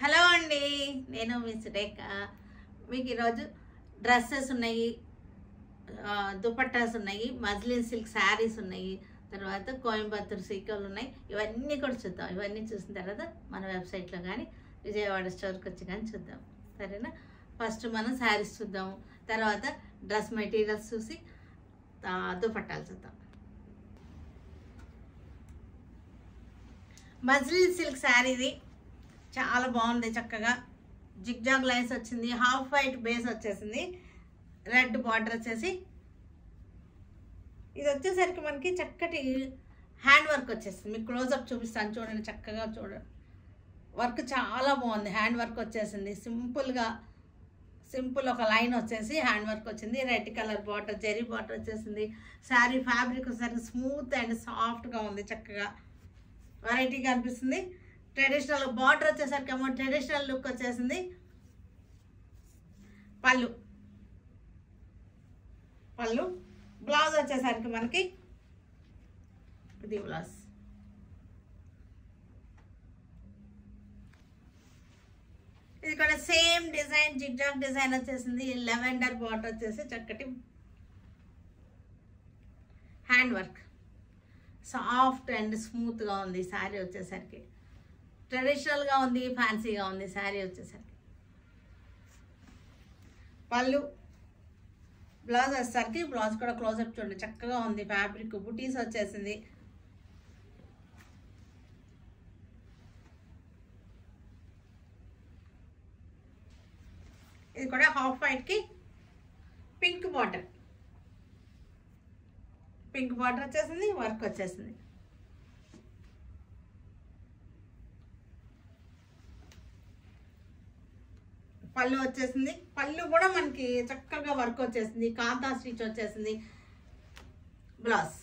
Hello అండి, నేను మీ సురేఖ. మీకు ఈరోజు డ్రెస్సెస్ ఉన్నాయి, దుపట్టాస్ ఉన్నాయి, మజ్లిన్ సిల్క్ శారీస్ ఉన్నాయి, తర్వాత కోయంబత్తూర్ సీకోలు ఉన్నాయి. ఇవన్నీ కూడా చూద్దాం. ఇవన్నీ చూసిన తర్వాత మన వెబ్సైట్లో కానీ విజయవాడ స్టోర్కి వచ్చి కానీ చూద్దాం, సరేనా? ఫస్ట్ మనం శారీస్ చూద్దాం, తర్వాత డ్రెస్ మెటీరియల్స్ చూసి దుపట్టాలు చూద్దాం. మజ్లిన్ సిల్క్ శారీది చాలా బాగుంది. చక్కగా జిగ్జాగ్ లైన్స్ వచ్చింది, హాఫ్ వైట్ బేస్ వచ్చేసింది, రెడ్ బార్డర్ వచ్చేసి. ఇది వచ్చేసరికి మనకి చక్కటి హ్యాండ్ వర్క్ వచ్చేసింది. మీకు క్లోజప్ చూపిస్తాను చూడండి, చక్కగా చూడండి. వర్క్ చాలా బాగుంది, హ్యాండ్ వర్క్ వచ్చేసింది. సింపుల్ ఒక లైన్ వచ్చేసి హ్యాండ్ వర్క్ వచ్చింది. Red colour border, zari border వచ్చేసింది. శారీ ఫ్యాబ్రిక్ వచ్చేసరికి స్మూత్ అండ్ సాఫ్ట్గా ఉంది, చక్కగా వెరైటీగా అనిపిస్తుంది. ట్రెడిషనల్ బార్డర్ వచ్చేసరికి ఏమో ట్రెడిషనల్ లుక్ వచ్చేసింది. పళ్ళు బ్లౌజ్ వచ్చేసరికి మనకి ఇది బ్లౌజ్. ఇది కూడా సేమ్ డిజైన్, జిగ్జాగ్ డిజైన్ వచ్చేసింది. లెవెండర్ బార్డర్ వచ్చేసి చక్కటి హ్యాండ్ వర్క్, సాఫ్ట్ అండ్ స్మూత్గా ఉంది. శారీ వచ్చేసరికి ట్రెడిషనల్గా ఉంది, ఫ్యాన్సీగా ఉంది శారీ వచ్చేసరికి. పళ్ళు, బ్లౌజ్ వచ్చేసరికి బ్లౌజ్ కూడా క్లోజప్ చూడండి, చక్కగా ఉంది. ఫ్యాబ్రిక్ బుటీస్ వచ్చేసింది. ఇది కూడా హాఫ్ వైట్కి పింక్ బార్డర్ వచ్చేసింది, వర్క్ వచ్చేసింది. పళ్ళు వచ్చేసింది. పళ్ళు కూడా మనకి చక్కగా వర్క్ వచ్చేసింది, కాంతా స్టిచ్ వచ్చేసింది. బ్లౌజ్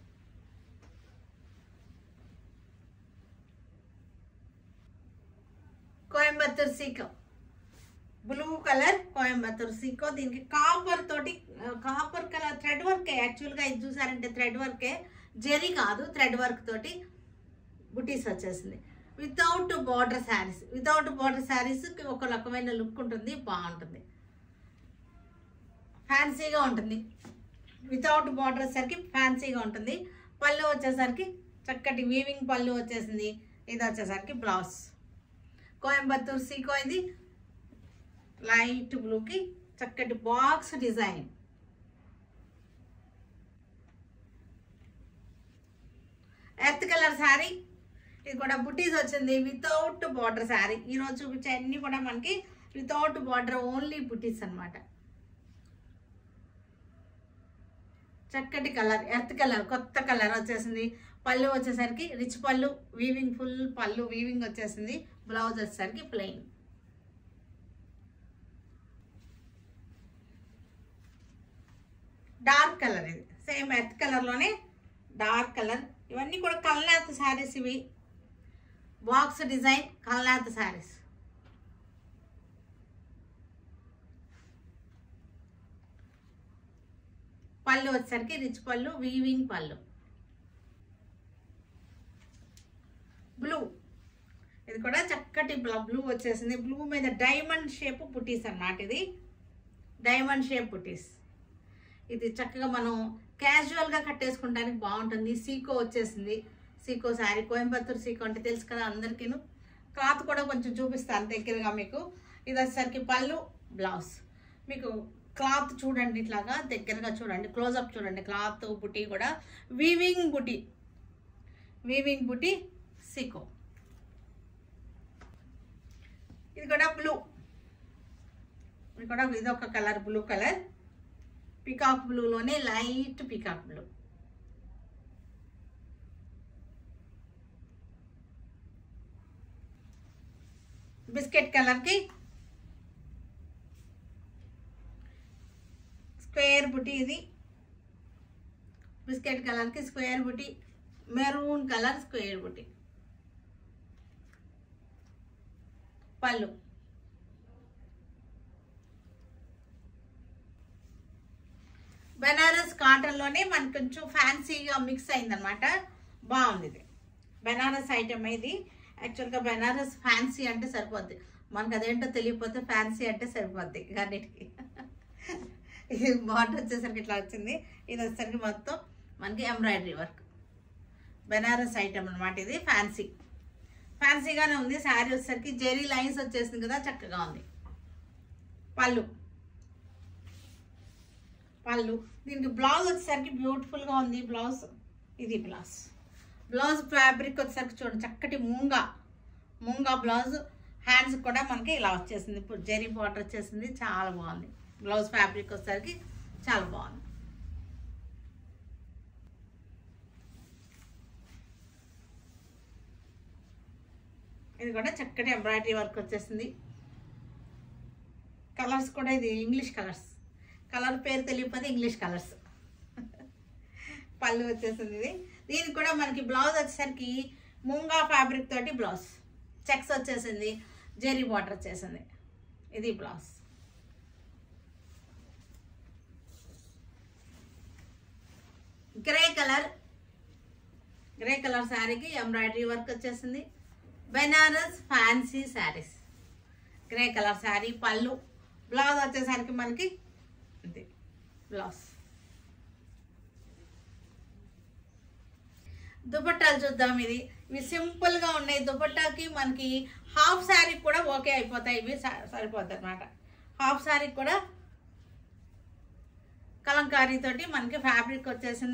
కోయంబత్తూర్ సీకో, బ్లూ కలర్ కోయంబత్తూర్ సీకో. దీనికి కాపర్ కలర్ థ్రెడ్ వర్కే. యాక్చువల్గా ఇది చూసారంటే థ్రెడ్ వర్కే, జెరీ కాదు, థ్రెడ్ వర్క్ తోటి బుటీస్ వచ్చేసింది. వితౌట్ బార్డర్ శారీస్ ఒక రకమైన లుక్ ఉంటుంది, బాగుంటుంది, ఫ్యాన్సీగా ఉంటుంది. వితౌట్ బార్డర్ సరికి ఫ్యాన్సీగా ఉంటుంది. పళ్ళు వచ్చేసరికి చక్కటి వీవింగ్ పళ్ళు వచ్చేసింది. ఇది వచ్చేసరికి బ్లౌజ్ కోయంబత్తూర్ సీకో. ఇది లైట్ బ్లూకి చక్కటి box design. Earth colour sari. ఇది కూడా బుటీస్ వచ్చింది, వితౌట్ బార్డర్ శారీ. ఈరోజు చూపించే అన్ని కూడా మనకి వితౌట్ బార్డర్, ఓన్లీ బుటీస్ అనమాట. చక్కటి కలర్, ఎర్త్ కలర్, కొత్త కలర్ వచ్చేసింది. పళ్ళు వచ్చేసరికి రిచ్ పళ్ళు, వీవింగ్ ఫుల్ పళ్ళు వీవింగ్ వచ్చేసింది. బ్లౌజ్ వచ్చేసరికి ప్లెయిన్. డార్క్ కలర్, ఇది సేమ్ ఎర్త్ కలర్లోనే డార్క్ కలర్. ఇవన్నీ కూడా కల్నాథ్ శారీస్. ఇవి బాక్స్ డిజైన్ కల్నాథ్ శారీస్. పళ్ళు వచ్చేసరికి రిచ్ పళ్ళు, వీవింగ్ పళ్ళు. బ్లూ, ఇది కూడా చక్కటి బ్లూ వచ్చేసింది. బ్లూ మీద డైమండ్ షేప్ బుటీస్ అన్నమాట. ఇది డైమండ్ షేప్ బుటీస్. ఇది చక్కగా మనం క్యాజువల్గా కట్టేసుకుంటానికి బాగుంటుంది. సీకో వచ్చేసింది, సీకో శారీ. కోయంబత్తూర్ సీకో అంటే తెలుసు కదా అందరికీను. క్లాత్ కూడా కొంచెం చూపిస్తాను దగ్గరగా మీకు. ఇది వచ్చేసరికి పళ్ళు, బ్లౌజ్. మీకు క్లాత్ చూడండి, ఇట్లాగా దగ్గరగా చూడండి, క్లోజప్ చూడండి. క్లాత్ బుటీ కూడా వీవింగ్ బుటీ సీకో. ఇది కూడా బ్లూ. ఇది ఒక కలర్, బ్లూ కలర్, పికాక్ బ్లూలోనే లైట్ పికాక్ బ్లూ. బిస్కెట్ కలర్కి స్క్వేర్ బుటీ. ఇది బిస్కెట్ కలర్కి స్క్వేర్ బుటీ, మెరూన్ కలర్ స్క్వేర్ బుటీ. పళ్ళు, బెనారస్ కాటన్లోనే మనకు కొంచెం ఫ్యాన్సీగా మిక్స్ అయిందనమాట, బాగుంది. ఇది బెనారస్ ఐటమ్. ఇది యాక్చువల్గా బెనారస్ ఫ్యాన్సీ అంటే సరిపోద్ది, మనకు అదేంటో తెలియకపోతే ఫ్యాన్సీ అంటే సరిపోద్ది అన్నిటికీ. ఇది బార్డర్ వచ్చేసరికి ఇట్లా వచ్చింది, ఇది వచ్చేసరికి మొత్తం మనకి ఎంబ్రాయిడరీ వర్క్ బెనారస్ ఐటమ్ అనమాట. ఇది ఫ్యాన్సీగానే ఉంది. శారీ వచ్చేసరికి జెరీ లైన్స్ వచ్చేసింది కదా, చక్కగా ఉంది. పళ్ళు దీనికి బ్లౌజ్ వచ్చేసరికి బ్యూటిఫుల్గా ఉంది బ్లౌజ్. ఇది బ్లౌజ్ ఫ్యాబ్రిక్ వచ్చేసరికి చూడండి చక్కటి మూంగా బ్లౌజ్. హ్యాండ్స్ కూడా మనకి ఇలా వచ్చేసింది, ఇప్పుడు జెరీ బార్డర్ వచ్చేసింది, చాలా బాగుంది. బ్లౌజ్ ఫ్యాబ్రిక్ వచ్చేసరికి చాలా బాగుంది. ఇది కూడా చక్కటి ఎంబ్రాయిడరీ వర్క్ వచ్చేసింది. కలర్స్ కూడా ఇది ఇంగ్లీష్ కలర్ పేరు తెలియకపోతే ఇంగ్లీష్ కలర్స్. పళ్ళు వచ్చేసింది ఇది. దీనికి కూడా మనకి బ్లౌజ్ వచ్చేసరికి మూంగా ఫ్యాబ్రిక్ తోటి బ్లౌజ్, చెక్స్ వచ్చేసింది, జెరీ బార్డర్ వచ్చేసింది. ఇది బ్లౌజ్. గ్రే కలర్ శారీకి ఎంబ్రాయిడరీ వర్క్ వచ్చేసింది. Banaras fancy sarees, grey colour sari. పళ్ళు, బ్లౌజ్ వచ్చేసరికి మనకి ఇది బ్లౌజ్. దుపట్టాలు చూద్దాం. ఇవి సింపుల్గా ఉన్నాయి. దుపట్టాకి మనకి హాఫ్ శారీ కూడా ఓకే అయిపోతాయి, ఇవి సరిపోద్ది అనమాట. హాఫ్ శారీ కూడా కలంకారీ తోటి మనకి ఫ్యాబ్రిక్ వచ్చేసింది.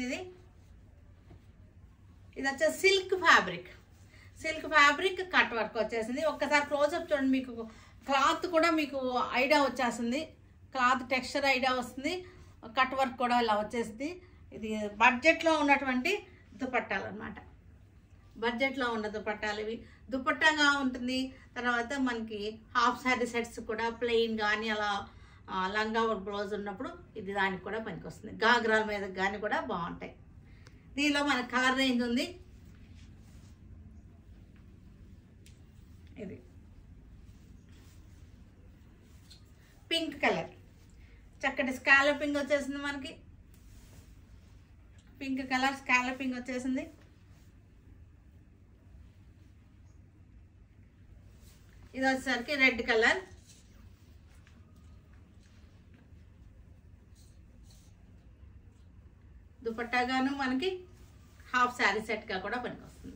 ఇది వచ్చేసి సిల్క్ ఫ్యాబ్రిక్ కట్ వర్క్ వచ్చేసింది. ఒక్కసారి క్లోజప్ చూడండి, మీకు క్లాత్ కూడా మీకు ఐడియా వచ్చేస్తుంది, క్లాత్ టెక్స్చర్ ఐడియా వస్తుంది. కట్ వర్క్ కూడా ఇలా వచ్చేసింది. ఇది బడ్జెట్లో ఉన్నటువంటి దుపట్టాలు అనమాట. బడ్జెట్లో ఉన్న దుపట్టాలు ఇవి. దుపట్టాగా ఉంటుంది. తర్వాత మనకి హాఫ్ శారీ సెట్స్ కూడా ప్లెయిన్ కానీ అలా లంగా బ్లౌజ్ ఉన్నప్పుడు ఇది దానికి కూడా పనికి వస్తుంది. గాగ్రాల మీద కానీ కూడా బాగుంటాయి. దీనిలో మనకి కలర్ రేంజ్ ఉంది. ఇది పింక్ కలర్, చక్కటి స్కాలపింగ్ వచ్చేసింది మనకి. పింక్ కలర్ స్కాలపింగ్ వచ్చేసింది. ఇది వచ్చేసరికి రెడ్ కలర్. దుపట్టాగాను మనకి హాఫ్ శారీ సెట్గా కూడా పనికొస్తుంది.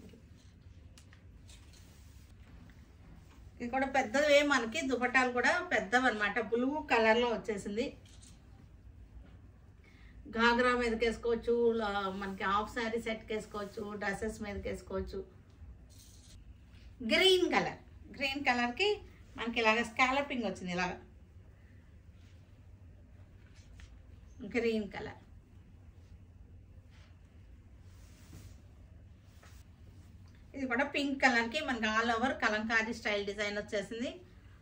ఇది కూడా పెద్దవే మనకి, దుపట్టాలు కూడా పెద్దవి అనమాట. బ్లూ కలర్లో వచ్చేసింది. గాగ్రా మీదకి వేసుకోవచ్చు, మనకి హాఫ్ శారీ సెట్కి వేసుకోవచ్చు, డ్రెస్సెస్ మీదకి వేసుకోవచ్చు. గ్రీన్ కలర్కి మనకి ఇలాగ స్కాలపింగ్ వచ్చింది. ఇలాగ గ్రీన్ కలర్. ఇది కూడా పింక్ కలర్కి మనకి all over kalamkari style design వచ్చేసింది.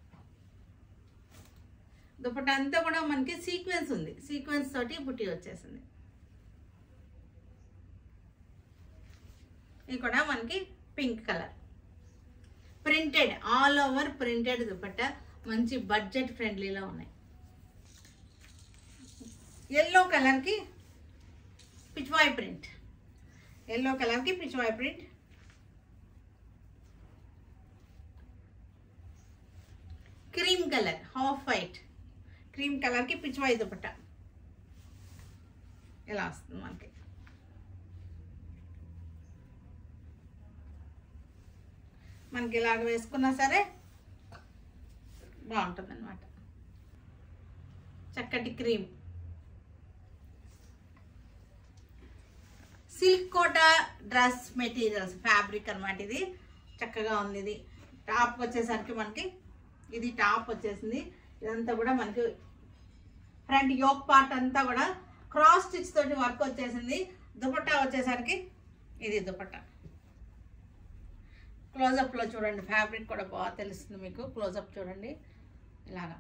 దుపట్టా అంతా కూడా మనకి సీక్వెన్స్ ఉంది, సీక్వెన్స్ తోటి బుట్టి వచ్చేసింది. ఇది కూడా మనకి pink colour, printed all over printed dupatta, మంచి బడ్జెట్ ఫ్రెండ్లీలో ఉన్నాయి. ఎల్లో కలర్కి pichwai print, cream colour half white, cream కలర్కి పిచ్వాయ్ దుపట్టా ఇలా వస్తుంది మనకి. మనకి ఇలాగ వేసుకున్నా సరే బాగుంటుంది అన్నమాట. చక్కటి cream, silk Kota dress materials fabric అనమాట. ఇది చక్కగా ఉంది. ఇది టాప్ వచ్చేసరికి మనకి ఇది టాప్ వచ్చేసింది. ఇదంతా కూడా మనకి ఫ్రంట్ యోక్ పార్ట్ అంతా కూడా క్రాస్ స్టిచ్ తోటి వర్క్ వచ్చేసింది. దుపట్టా వచ్చేసరికి ఇది దుపట్టా. క్లోజప్లో చూడండి, ఫ్యాబ్రిక్ కూడా బాగా తెలుస్తుంది మీకు. క్లోజప్ చూడండి, ఇలాగా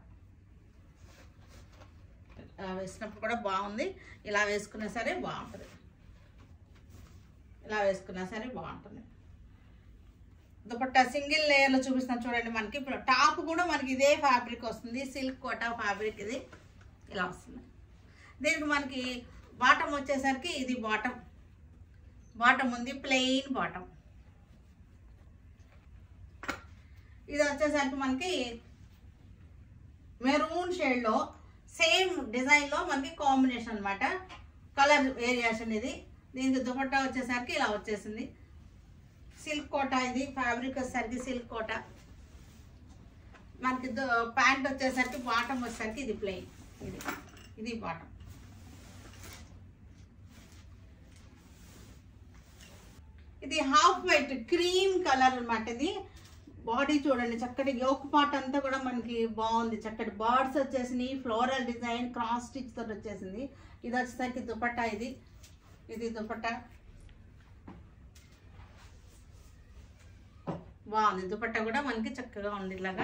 వేసినప్పుడు కూడా బాగుంది. ఇలా వేసుకున్నా సరే బాగుంటుంది, ఇలా వేసుకున్నా సరే బాగుంటుంది. దుపట్టా సింగిల్ లేయర్లో చూపిస్తున్నాను చూడండి. మనకి ఇప్పుడు టాప్ కూడా మనకి ఇదే ఫ్యాబ్రిక్ వస్తుంది, సిల్క్ కోటా ఫ్యాబ్రిక్. ఇది ఇలా వస్తుంది. దీనికి మనకి బాటమ్ వచ్చేసరికి ఇది బాటమ్ ఉంది, ప్లెయిన్ బాటమ్. ఇది వచ్చేసరికి మనకి మెరూన్ షేడ్లో సేమ్ డిజైన్లో మనకి కాంబినేషన్ అనమాట, కలర్ వేరియేషన్ ఇది. దీనికి దుపట్టా వచ్చేసరికి ఇలా వచ్చేసింది, సిల్క్ కోటా. ఇది ఫ్యాబ్రిక్ వచ్చేసరికి సిల్క్ కోటా. మనకి ప్యాంట్ వచ్చేసరికి బాటమ్ వచ్చేసరికి ఇది ప్లెయిన్, ఇది బాటమ్. ఇది హాఫ్ వైట్ క్రీమ్ కలర్ అనమాట. ఇది బాడీ చూడండి, చక్కటి యోక్ పార్ట్ అంతా కూడా మనకి బాగుంది, చక్కటి బర్డ్స్ వచ్చేసినాయి, ఫ్లోరల్ డిజైన్ క్రాస్ స్టిచ్ తోటి వచ్చేసింది. ఇది వచ్చేసరికి దుపట్టా, ఇది దుపట్టా బాగుంది. దుపట్టా కూడా మనకి చక్కగా ఉంది ఇలాగా.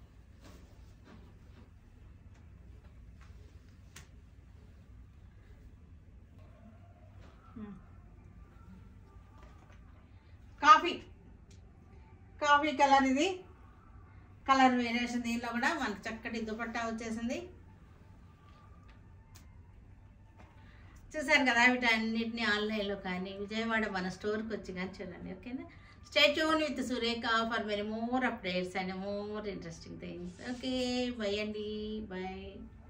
కాఫీ కలర్, ఇది కలర్ వేరియేషన్. దీనిలో కూడా మనకి చక్కటి దుపట్టా వచ్చేసింది. చూసారు కదా, వీటన్నిటిని ఆన్లైన్లో కానీ విజయవాడ మన స్టోర్కి వచ్చి కానీ చూడండి. ఓకేనా? Stay tune with Surekha for very more updates and more interesting things. Okay, bye అండి, బై.